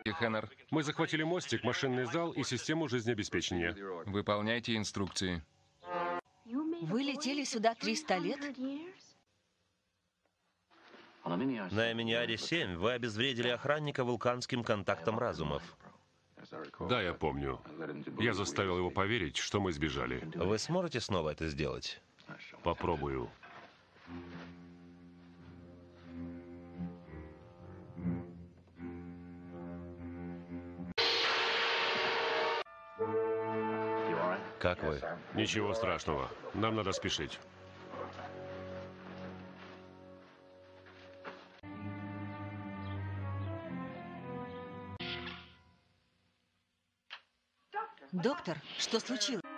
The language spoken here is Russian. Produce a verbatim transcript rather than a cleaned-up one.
порядке, Хеннер. Мы захватили мостик, машинный зал и систему жизнеобеспечения. Выполняйте инструкции. Вы летели сюда триста лет? На Эминиаде семь вы обезвредили охранника вулканским контактом разумов. Да, я помню. Я заставил его поверить, что мы сбежали. Вы сможете снова это сделать? Попробую. Как вы? Ничего страшного. Нам надо спешить. Доктор, что случилось?